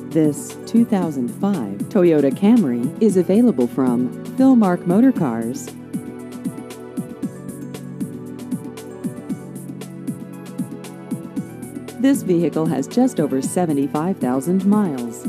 This 2005 Toyota Camry is available from Philmark Motor Cars. This vehicle has just over 75,000 miles.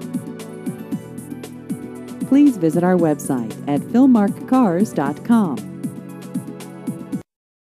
Please visit our website at philmarkcars.com.